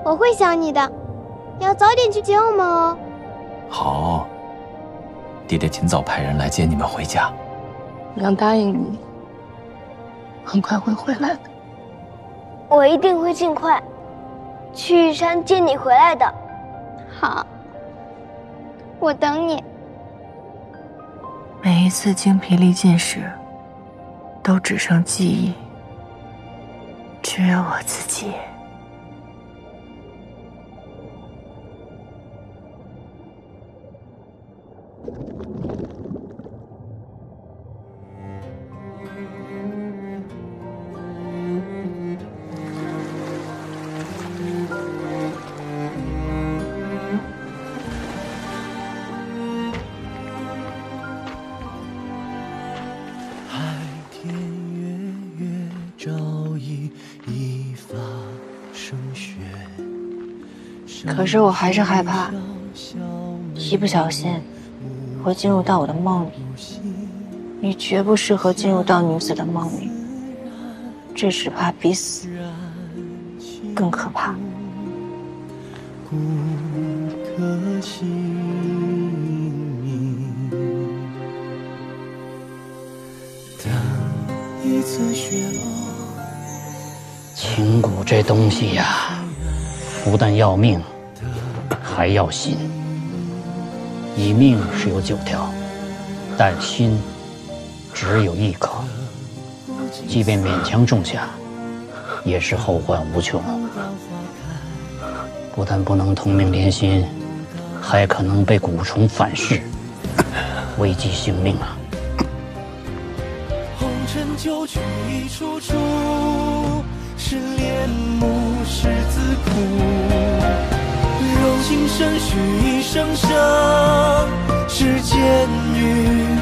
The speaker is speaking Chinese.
我会想你的，要早点去接我们哦。 好，爹爹尽早派人来接你们回家。 娘答应你，很快会回来的。 我一定会尽快去玉山接你回来的。好，我等你。 每一次精疲力尽时，都只剩记忆，只有我自己。 可是我还是害怕，一不小心会进入到我的梦里。你绝不适合进入到女子的梦里，这只怕比死更可怕。 骨骼心明，当一次雪落。 情蛊这东西呀，不但要命，还要心。你命是有9条，但心只有1颗，即便勉强种下，也是后患无穷。不但不能同命连心，还可能被蛊虫反噬，危及性命啊！ 红尘旧曲一出出，是恋慕是自苦。柔情深许一声声，是监狱。